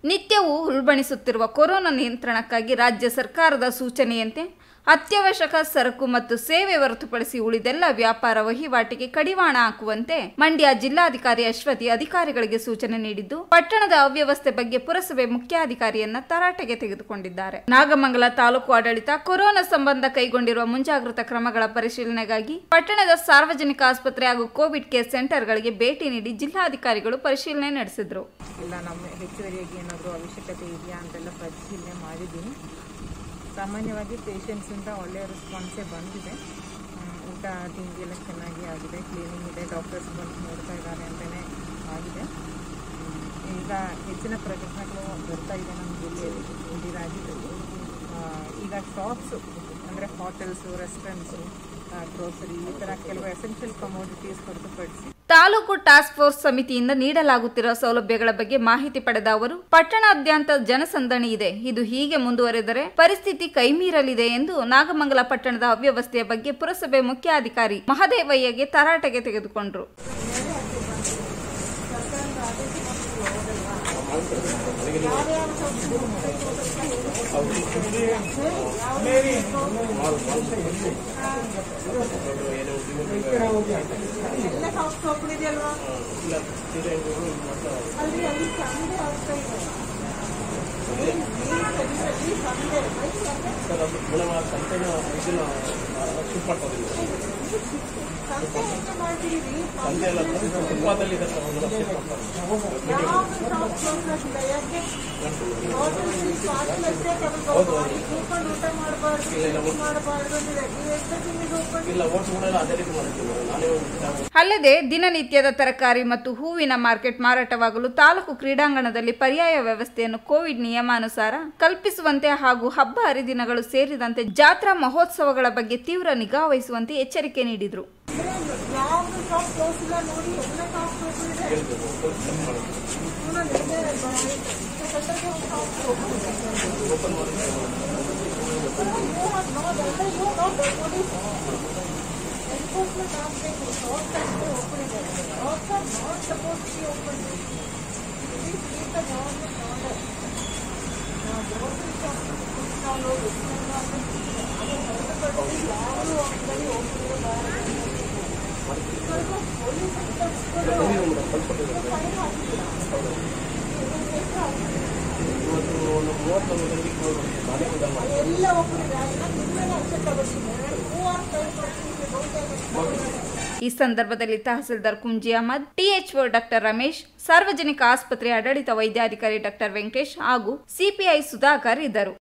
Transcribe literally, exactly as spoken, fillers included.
ನಿತ್ಯವೂ ಉಲ್ಬಣಿಸುತ್ತಿರುವ ಕೊರೋನಾ ನಿಯಂತ್ರಣಕ್ಕಾಗಿ ರಾಜ್ಯ ಸರ್ಕಾರದ ಸೂಚನೆಯಂತೆ ಅತ್ಯವಶ್ಯಕ ಸರಕು ಮತ್ತು ಸೇವೆ ಹೊರತುಪಡಿಸಿ ಉಳಿದೆಲ್ಲ ವ್ಯಾಪಾರ ವಹಿವಾಟಿಗೆ ಕಡಿವಾಣ ಹಾಕುವಂತೆ ಮಂಡ್ಯ ಜಿಲ್ಲಾಧಿಕಾರಿ ಅಶ್ವತಿ ಅಧಿಕಾರಿಗಳಿಗೆ ಸೂಚನೆ ನೀಡಿದ್ದು, ಪಟ್ಟಣದ ಅವ್ಯವಸ್ಥೆ ಬಗ್ಗೆ ಪುರಸಭೆ ಮುಖ್ಯಾಧಿಕಾರಿಯನ್ನ ತರಾಟೆಗೆ ತೆಗೆದುಕೊಂಡಿದ್ದಾರೆ. ನಾಗಮಂಗಲ ತಾಲೂಕು ಆಡಳಿತ ಕೊರೋನಾ ಸಂಬಂಧ ಕೈಗೊಂಡಿರುವ ಮುಂಜಾಗ್ರತಾ ಕ್ರಮಗಳ ಪರಿಶೀಲನೆಗಾಗಿ ಪಟ್ಟಣದ ಸಾರ್ವಜನಿಕ ಆಸ್ಪತ್ರೆ ಹಾಗೂ ಕೋವಿಡ್ ಕೇರ್ ಸೆಂಟರ್ಗಳಿಗೆ ಭೇಟಿ ನೀಡಿ ಜಿಲ್ಲಾಧಿಕಾರಿಗಳು ಪರಿಶೀಲನೆ ನಡೆಸಿದ್ರು. ಇಲ್ಲ ನಮ್ಮ ಹೆಚ್ಚುವರಿಯಾಗಿ ಏನಾದರೂ ಅವಶ್ಯಕತೆ ಇದೆಯಾ ಅಂತೆಲ್ಲ ಪರಿಶೀಲನೆ ಮಾಡಿದ್ದೀನಿ. ಸಾಮಾನ್ಯವಾಗಿ ಪೇಷಂಟ್ಸಿಂದ ಒಳ್ಳೆಯ ರೆಸ್ಪಾನ್ಸೇ ಬಂದಿದೆ. ಊಟ ತಿಂಡಿ ಎಲ್ಲ ಚೆನ್ನಾಗಿ ಆಗಿದೆ, ಕ್ಲೀನಿಂಗ್ ಇದೆ, ಡಾಕ್ಟರ್ಸ್ ಬಂದು ನೋಡ್ತಾ ಇದ್ದಾರೆ ಅಂತಲೇ ಆಗಿದೆ. ಈಗ ಹೆಚ್ಚಿನ ಪ್ರಕರಣಗಳು ಬರ್ತಾ ಇದೆ ನಮ್ಮ ಜಿಲ್ಲೆಯಲ್ಲಿ, ಇಡೀ ರಾಜ್ಯದಲ್ಲಿ. ಈಗ ಶಾಪ್ಸು ಅಂದರೆ ಹೋಟೆಲ್ಸು, ರೆಸ್ಟೋರೆಂಟ್ಸು, ಗ್ರೋಸರಿ ಈ ಥರ ಕೆಲವು ಎಸೆನ್ಷಿಯಲ್ ಕಮೋಡಿಟೀಸ್ ಹೊರತುಪಡಿಸಿ ತಾಲೂಕು ಟಾಸ್ಕ್ ಫೋರ್ಸ್ ಸಮಿತಿಯಿಂದ ನೀಡಲಾಗುತ್ತಿರುವ ಸೌಲಭ್ಯಗಳ ಬಗ್ಗೆ ಮಾಹಿತಿ ಪಡೆದ ಅವರು, ಪಟ್ಟಣಾದ್ಯಂತ ಜನಸಂದಣಿ ಇದೆ, ಇದು ಹೀಗೆ ಮುಂದುವರೆದರೆ ಪರಿಸ್ಥಿತಿ ಕೈಮೀರಲಿದೆ ಎಂದು ನಾಗಮಂಗಲ ಪಟ್ಟಣದ ಅವ್ಯವಸ್ಥೆಯ ಬಗ್ಗೆ ಪುರಸಭೆ ಮುಖ್ಯಾಧಿಕಾರಿ ಮಹದೇವಯ್ಯಗೆ ತರಾಟೆಗೆ ತೆಗೆದುಕೊಂಡರು. ಅಲ್ಲದೆ ದಿನನಿತ್ಯದ ತರಕಾರಿ ಮತ್ತು ಹೂವಿನ ಮಾರ್ಕೆಟ್ ಮಾರಾಟವಾಗಲು ತಾಲೂಕು ಕ್ರೀಡಾಂಗಣದಲ್ಲಿ ಪರ್ಯಾಯ ವ್ಯವಸ್ಥೆಯನ್ನು ಕೋವಿಡ್ ನಿಯಮಾನುಸಾರ ಕಲ್ಪಿಸುವಂತೆ ಹಾಗೂ ಹಬ್ಬ ಹರಿದಿನಗಳು ಸೇರಿದಂತೆ ಜಾತ್ರಾ ಮಹೋತ್ಸವಗಳ ಬಗ್ಗೆ ತೀವ್ರ ನಿಗಾ ವಹಿಸುವಂತೆ ಎಚ್ಚರಿಕೆ ನೀಡಿದರು. ಈ ಸಂದರ್ಭದಲ್ಲಿ ತಹಸೀಲ್ದಾರ್ ಕುಂಜಿ ಅಹಮದ್, ಟಿಎಚ್ಒ ಡಾಕ್ಟರ್ ರಮೇಶ್, ಸಾರ್ವಜನಿಕ ಆಸ್ಪತ್ರೆ ಆಡಳಿತ ವೈದ್ಯಾಧಿಕಾರಿ ಡಾಕ್ಟರ್ ವೆಂಕಟೇಶ್ ಹಾಗೂ ಸಿಪಿಐ ಸುಧಾಕರ್ ಇದ್ದರು.